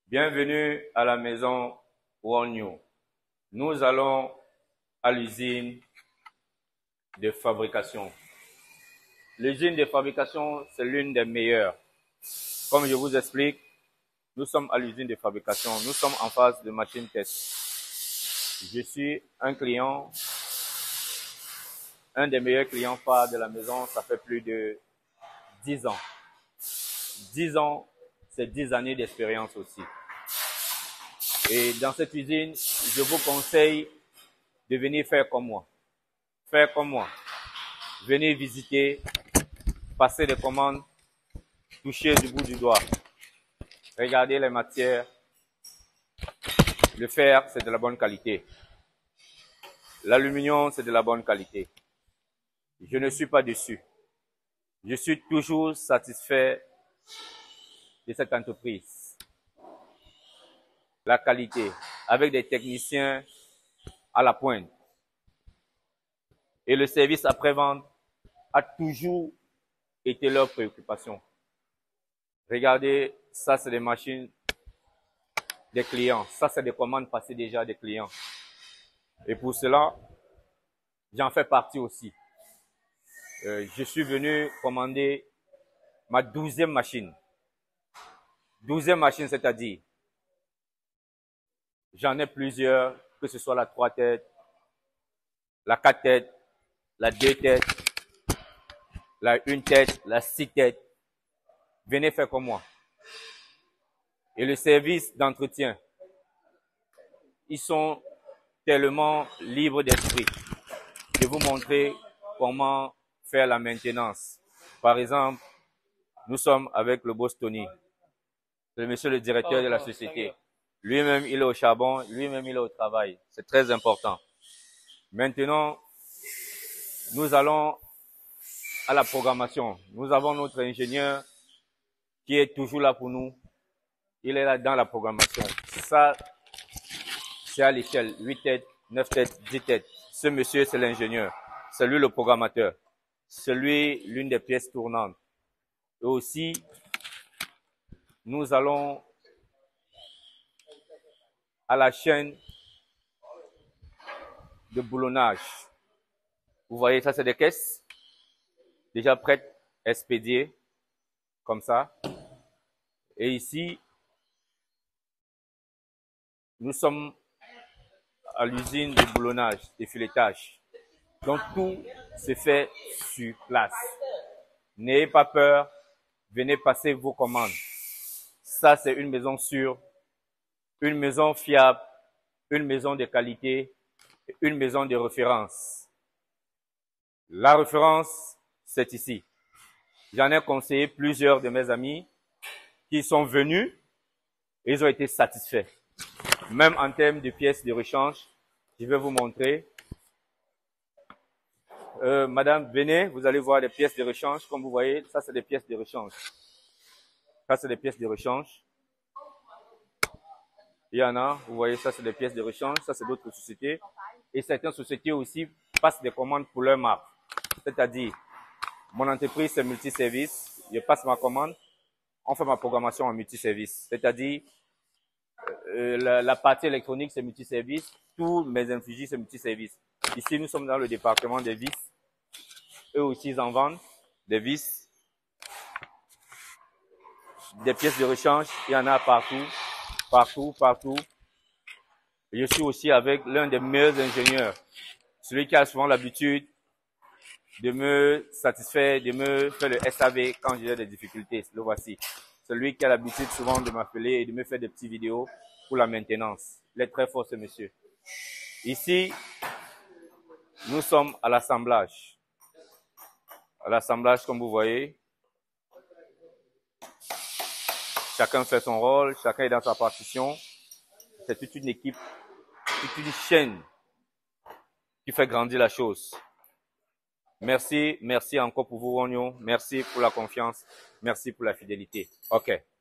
Bienvenue à la maison Wonyo. Nous allons à l'usine de fabrication. L'usine de fabrication, c'est l'une des meilleures. Comme je vous explique, nous sommes à l'usine de fabrication. Nous sommes en phase de machine test. Je suis un client, un des meilleurs clients phares de la maison. Ça fait plus de 10 ans. 10 ans, c'est 10 années d'expérience aussi. Et dans cette usine, je vous conseille de venir faire comme moi. Faire comme moi. Venez visiter, passer des commandes, toucher du bout du doigt. Regardez les matières. Le fer, c'est de la bonne qualité. L'aluminium, c'est de la bonne qualité. Je ne suis pas déçu. Je suis toujours satisfait de cette entreprise. La qualité, avec des techniciens à la pointe. Et le service après-vente a toujours été leur préoccupation. Regardez, ça c'est des machines des clients. Ça c'est des commandes passées déjà des clients. Et pour cela, j'en fais partie aussi. Je suis venu commander ma 12e machine. 12e machine, c'est-à-dire, j'en ai plusieurs, que ce soit la 3 têtes, la 4 têtes, la 2 têtes, la 1 tête, la 6 têtes. Venez faire comme moi. Et le service d'entretien, ils sont tellement libres d'esprit de vous montrer comment faire la maintenance. Par exemple, nous sommes avec le boss Tony, le monsieur le directeur de la société. Lui-même, il est au charbon, lui-même, il est au travail. C'est très important. Maintenant, nous allons à la programmation. Nous avons notre ingénieur qui est toujours là pour nous. Il est là dans la programmation. Ça, c'est à l'échelle 8 têtes, 9 têtes, 10 têtes. Ce monsieur, c'est l'ingénieur. C'est lui le programmateur. C'est lui l'une des pièces tournantes. Et aussi, nous allons à la chaîne de boulonnage. Vous voyez, ça c'est des caisses déjà prêtes, expédiées, comme ça. Et ici, nous sommes à l'usine de boulonnage, de filetage. Donc tout se fait sur place. N'ayez pas peur, venez passer vos commandes. Ça c'est une maison sûre, une maison fiable, une maison de qualité, une maison de référence. La référence, c'est ici. J'en ai conseillé plusieurs de mes amis qui sont venus et ils ont été satisfaits. Même en termes de pièces de rechange, je vais vous montrer. Madame, venez, vous allez voir les pièces de rechange. Comme vous voyez, ça c'est des pièces de rechange. Ça c'est des pièces de rechange. Il y en a, vous voyez, ça c'est des pièces de rechange. Ça c'est d'autres sociétés. Et certaines sociétés aussi passent des commandes pour leur marque. C'est-à-dire, mon entreprise c'est multiservice. Je passe ma commande, on fait ma programmation en multiservice. C'est-à-dire, la partie électronique c'est multiservice. Tous mes infugies c'est multiservice. Ici, nous sommes dans le département des vis. Eux aussi, ils en vendent des vis, des pièces de rechange. Il y en a partout, partout, partout. Et je suis aussi avec l'un des meilleurs ingénieurs, celui qui a souvent l'habitude de me satisfaire, de me faire le SAV quand j'ai des difficultés. Le voici. Celui qui a l'habitude souvent de m'appeler et de me faire des petites vidéos pour la maintenance. Il est très fort, ce monsieur. Ici, nous sommes à l'assemblage. À l'assemblage, comme vous voyez, chacun fait son rôle, chacun est dans sa partition. C'est toute une équipe, toute une chaîne qui fait grandir la chose. Merci, merci encore pour vous, Wonyo. Merci pour la confiance. Merci pour la fidélité. OK.